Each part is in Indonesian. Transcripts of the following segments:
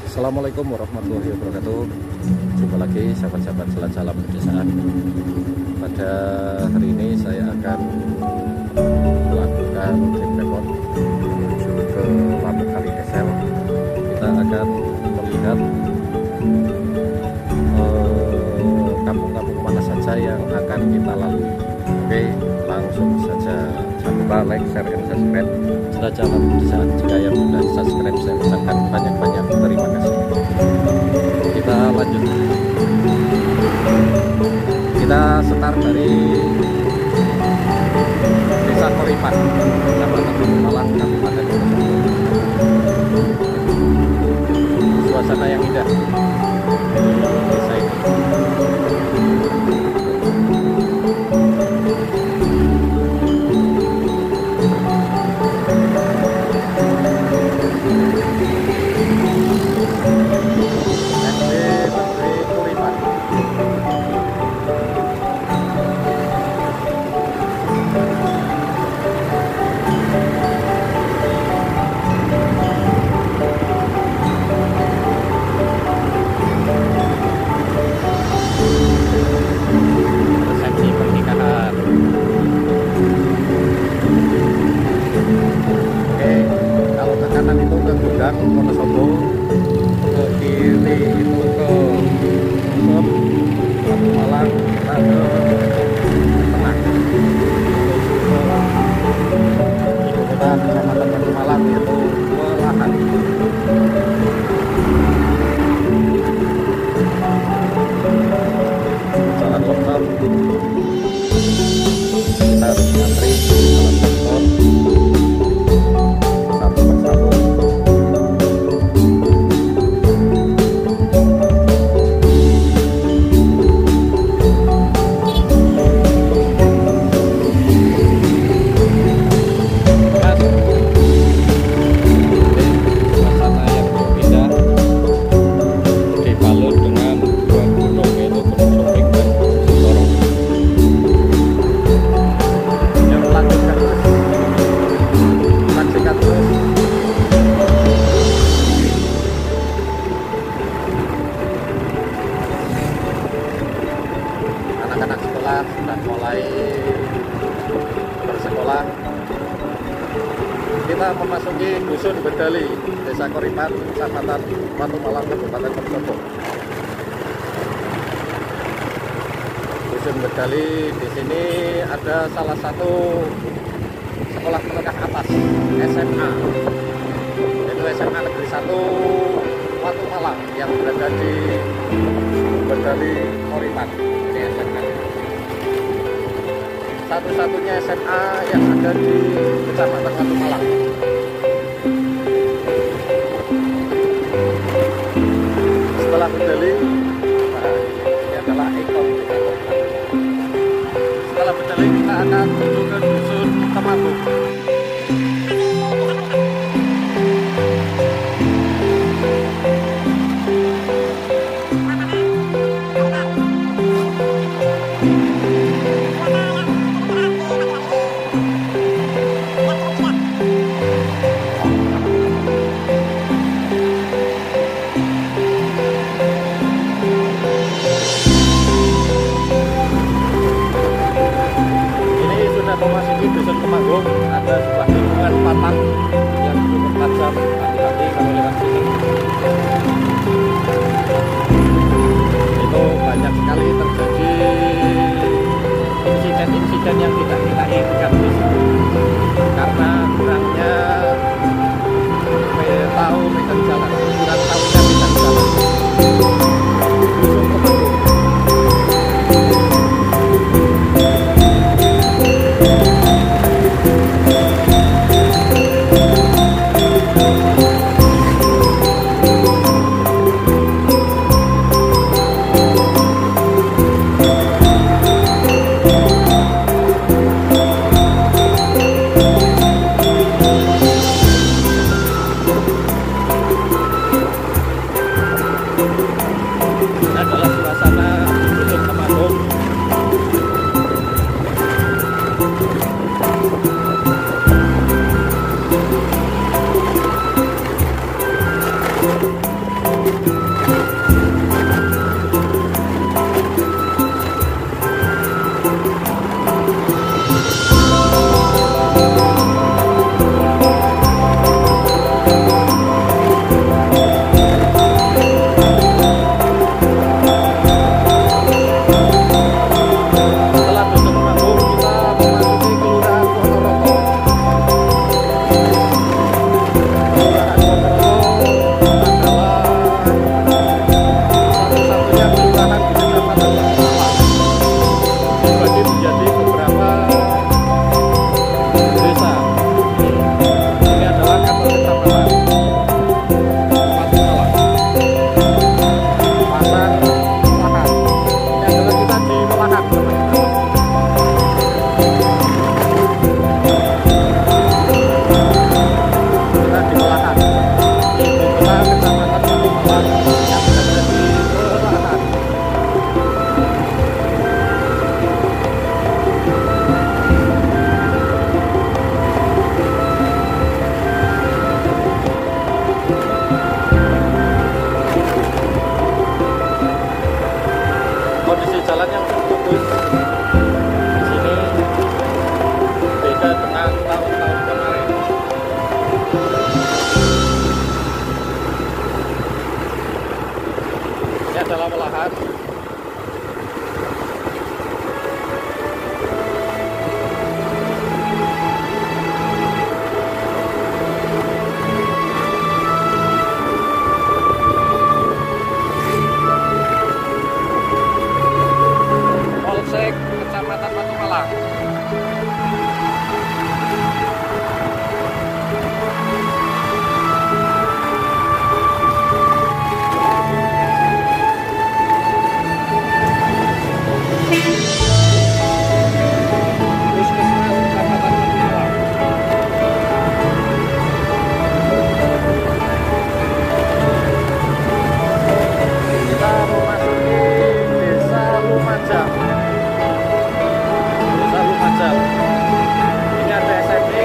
Assalamualaikum warahmatullahi wabarakatuh. Jumpa lagi sahabat-sahabat jelajah alam pedesaan. Pada hari ini saya akan melakukan trip record menuju ke Lamuk Kalinesel. Kita akan melihat kampung-kampung mana saja yang akan kita lalui. Oke, langsung saja. Jangan lupa like, share, dan subscribe jelajah alam pedesaan. Jika yang sudah subscribe, saya ucapkan banyak-banyak terima kasih. Kita lanjut. Kita start dari Desa Koripan, Kecamatan Malang, Kabupaten Wonosobo. Suasana yang indah di desa ini. Wonosobo, ke kiri itu ke Batu Malang, kita ke tengah ibu kota Kecamatan Batu Malang yaitu Melahan. Jalan lokal kita harus ngantri jalan motor satu persatu. Anak-anak sekolah sudah mulai bersekolah. Kita memasuki Dusun Bedali, Desa Koripan, Kecamatan Batu Malang, Kabupaten Wonosobo. Dusun Bedali, di sini ada salah satu sekolah menengah atas SMA, yaitu SMA Negeri 1 Batu Malang yang berada di Bedali Koripan. Satu-satunya SMA yang ada di Kecamatan Batu Malang. Setelah Bedali, ini adalah ikon. Setelah Bedali kita akan menuju ke Dusun Temanggung. Memasuki Dusun Temanggung, ada sebuah tikungan patah yang cukup tajam, hati-hati kalau lewat sini. Itu banyak sekali terjadi insiden-insiden yang tidak kita inginkan di sini karena kurangnya tahu medan jalan, kurang tahunya medan jalan. Dusun Temanggung. Bakalan. Polsek Kecamatan Batu Malang. Ini ada SMI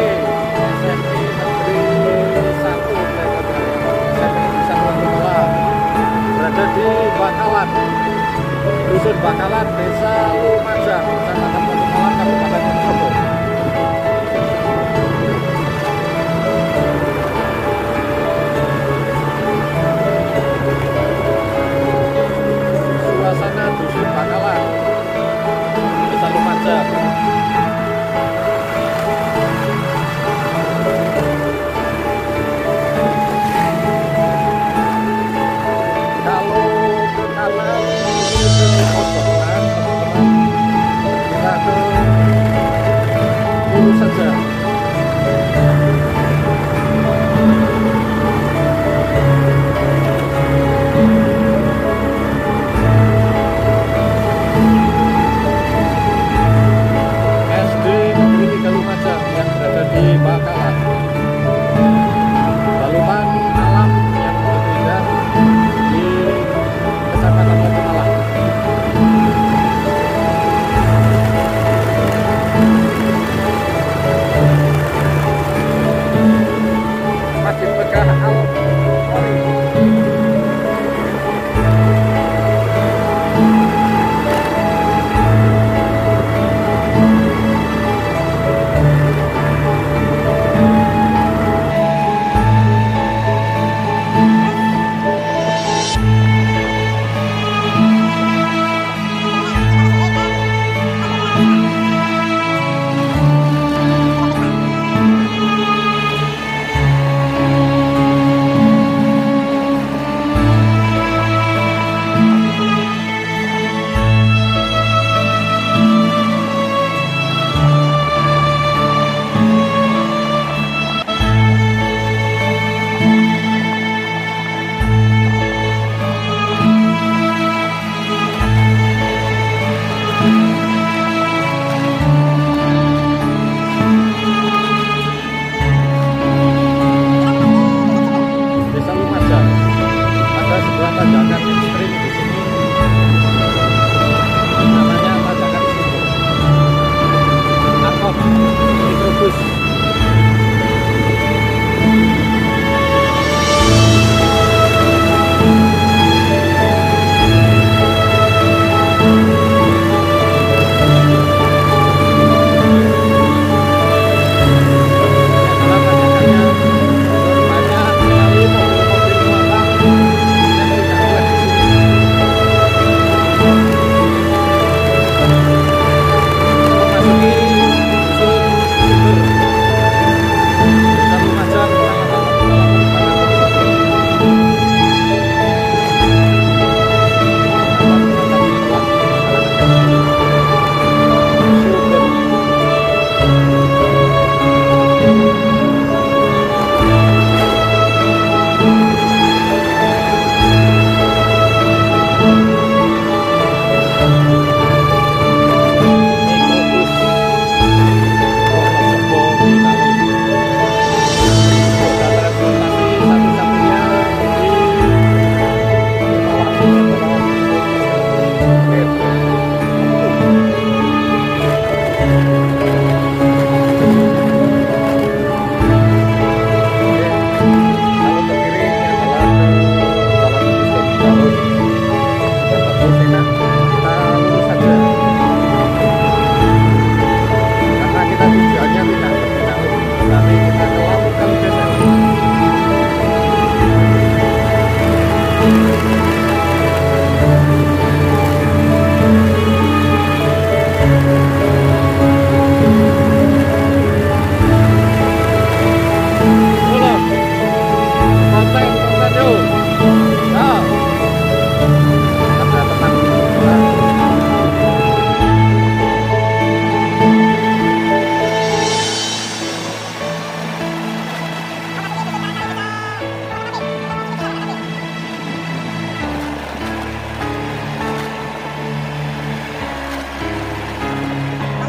Negeri 1 berada di Bakalan, Dusun Bakalan, Desa Lumajang, Kecamatan Batu Malang, Kabupaten Mojokerto. Suasana Dusun Bakalan, Desa Lumajang. Kalau ke kanan ini ke Mojokerto, teman-teman, kita ke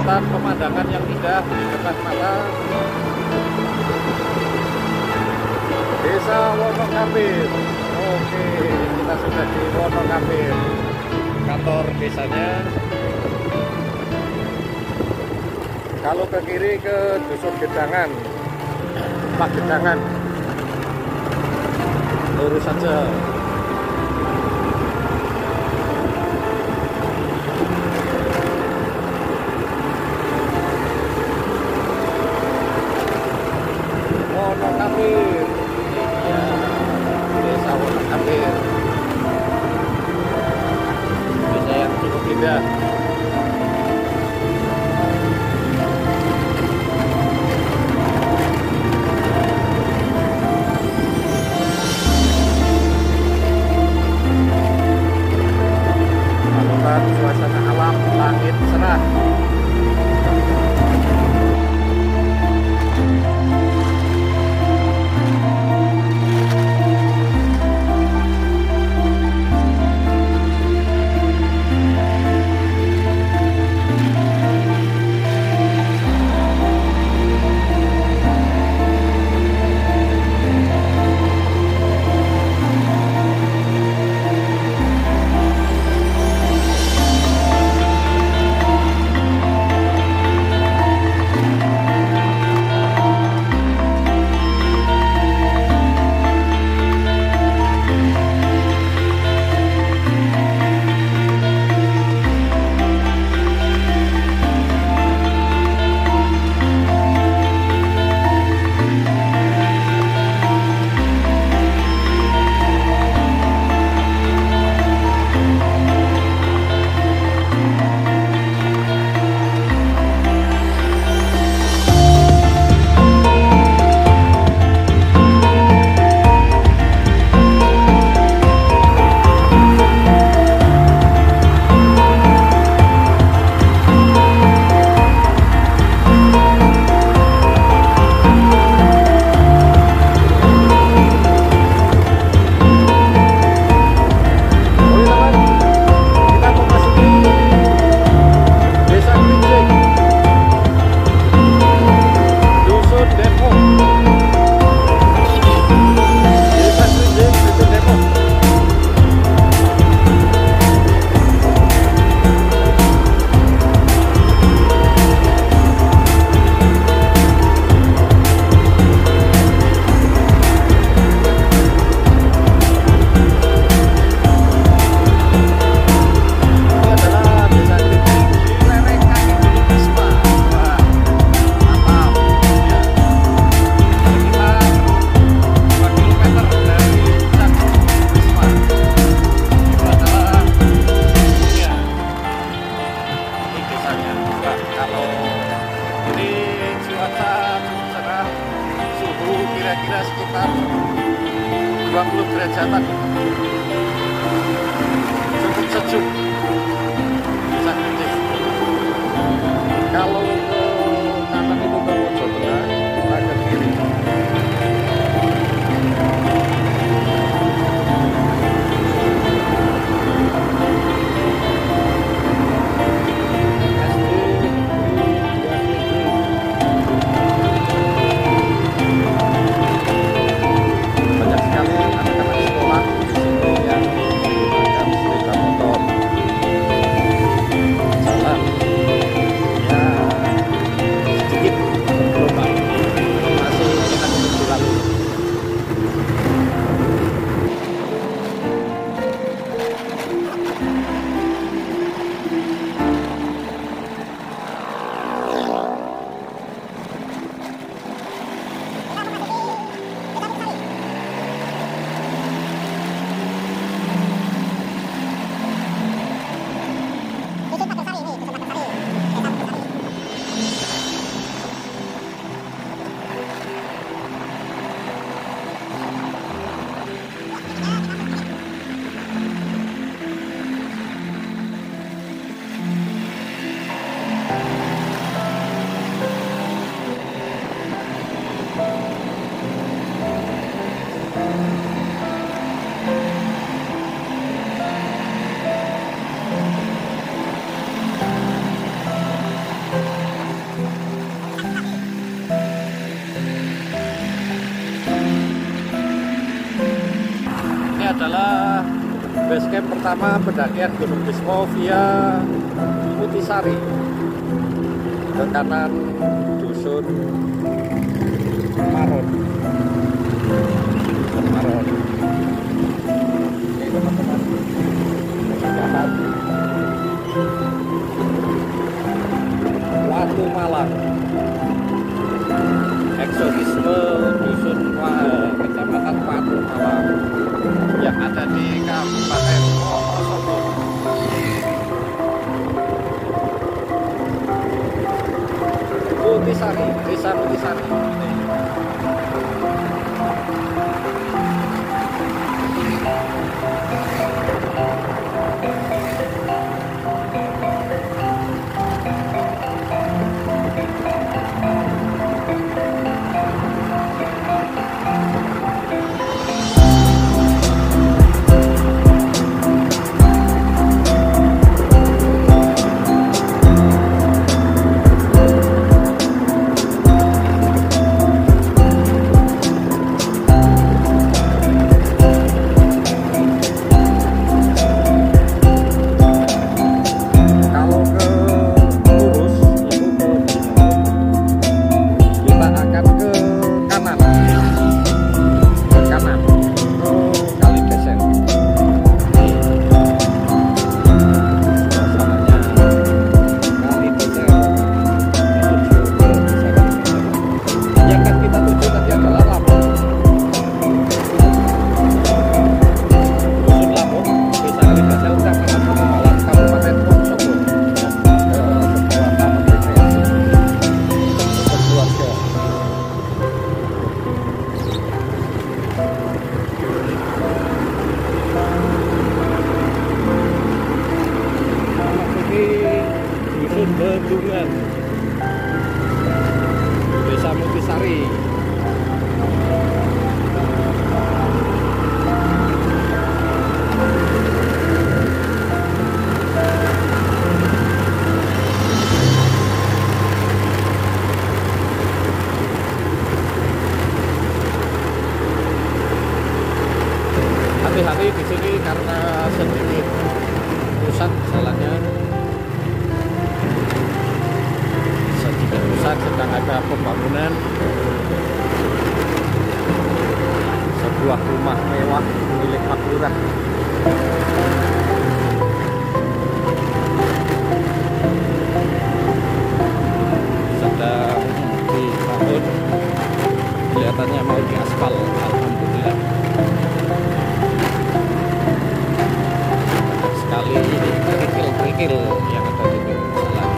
kelihatan pemandangan yang indah di depan mata. Desa Wonokabir. Oke, kita sudah di Wonokabir, kantor desanya. Kalau ke kiri ke Dusun Gedangan, Pak Gedangan, lurus saja. Wonokabir, ya, desa Wonokabir, desa yang cukup indah. Base camp pertama pendakian Gunung Bismo via Mutisari. Ke kanan dusun Maron. Maron. Ini teman-teman. Kanan. Watu Malang. Eksotisme dusun Kecamatan Watu Malang yang ada di Kabupaten Wonosobo. Mutisari, Desa Mutisari. Bendungan Desa Mutisari. Hati-hati di sini karena sedikit rusak jalannya. Sedang ada pembangunan sebuah rumah mewah milik Pak Lurah. Sedang dibangun, kelihatannya mau diaspal. Alhamdulillah. Banyak sekali ini kerikil-kerikil yang ada di jalan.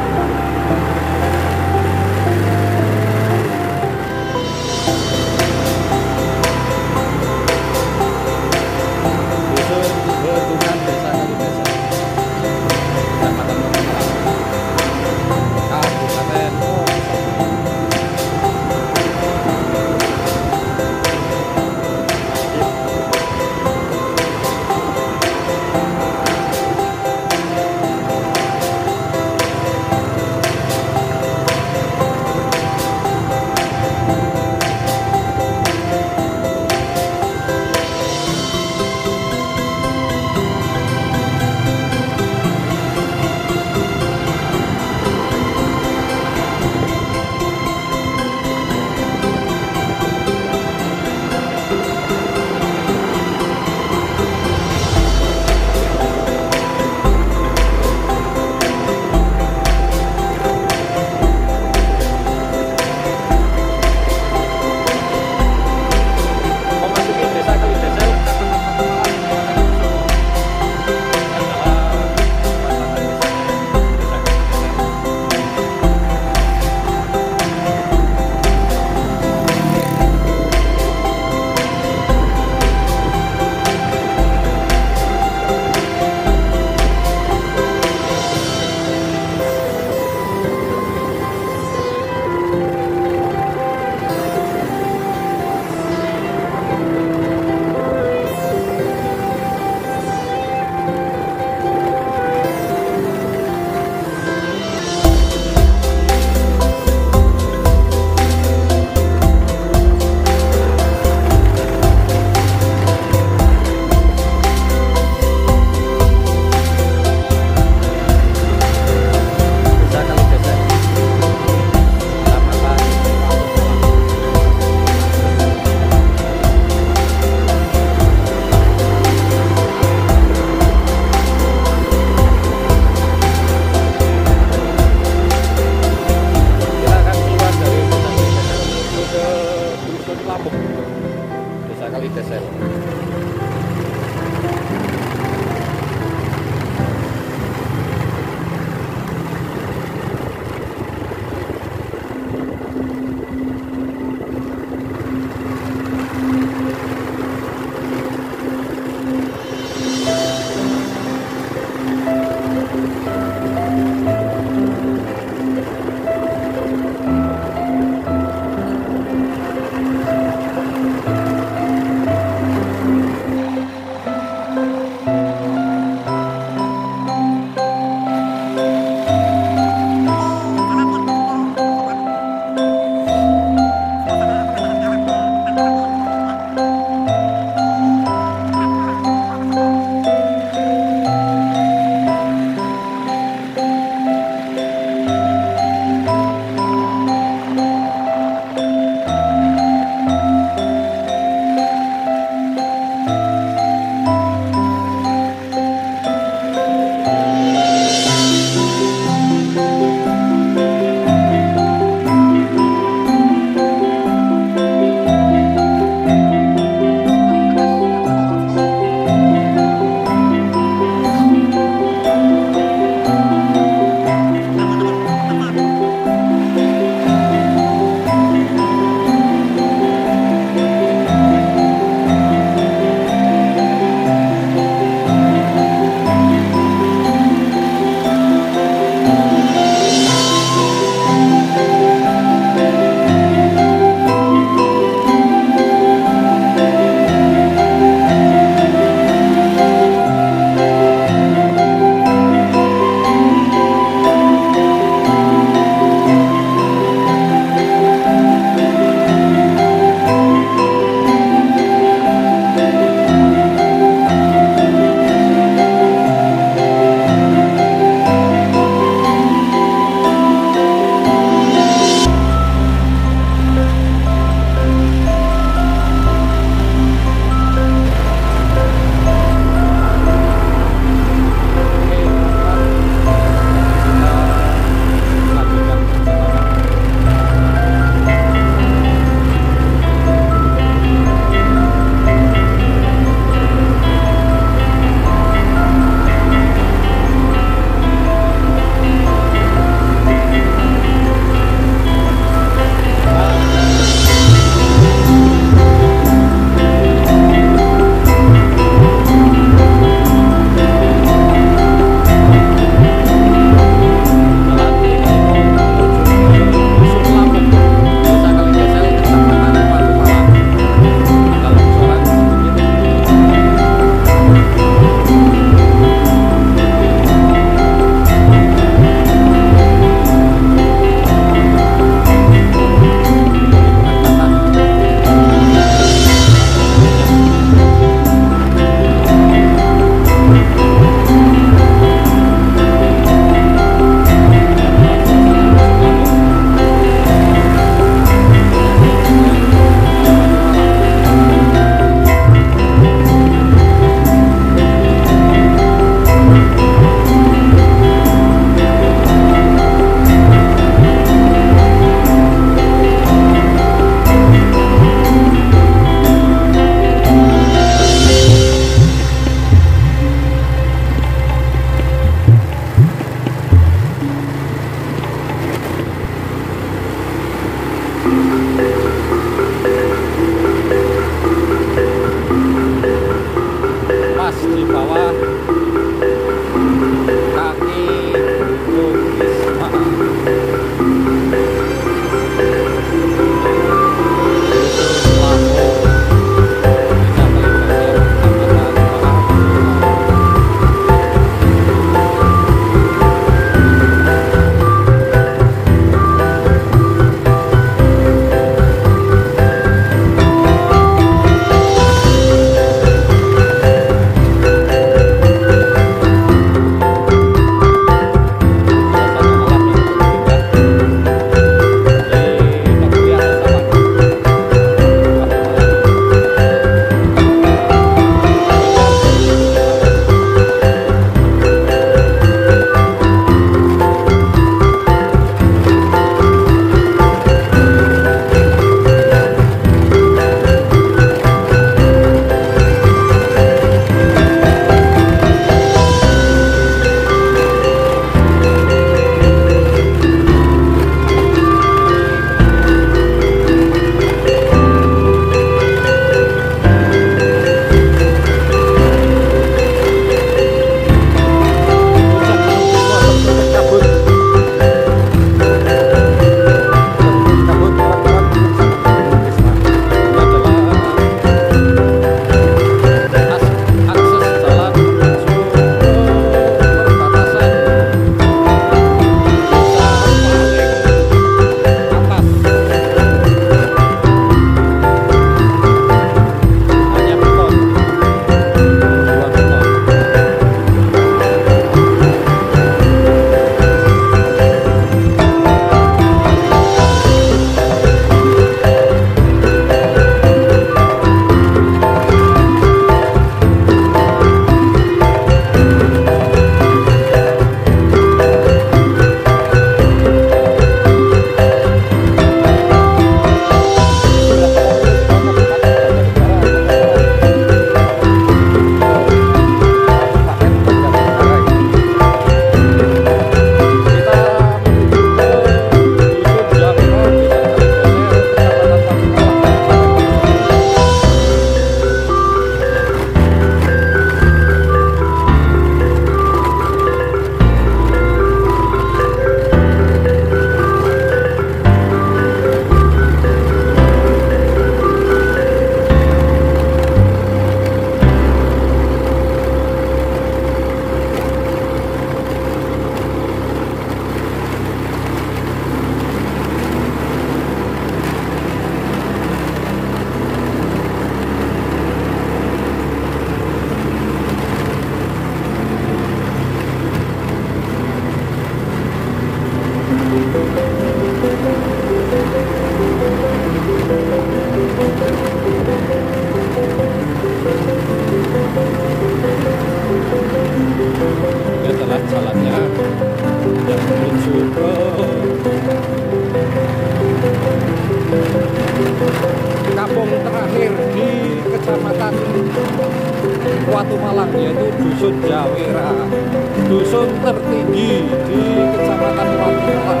Watu Malang, yaitu Dusun Jawera, dusun tertinggi di Kecamatan Watu Malang.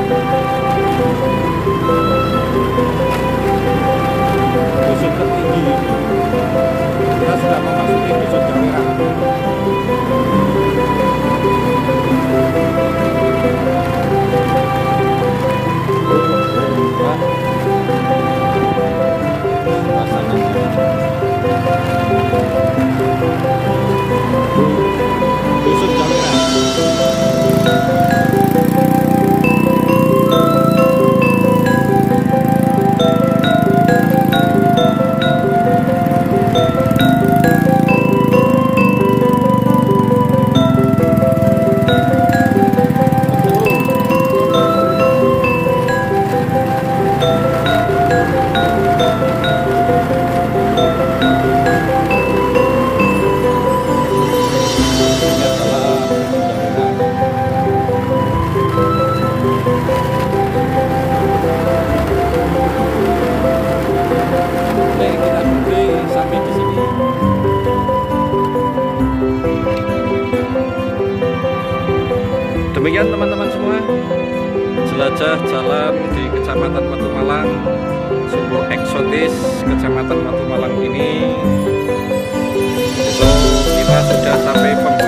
Dusun tertinggi, kita sudah memasuki Dusun Jawera. Dusun Jawera. Demikian teman-teman semua, jelajah jalan di Kecamatan Watu Malang, sungguh eksotis Kecamatan Watu Malang ini. So, kita sudah sampai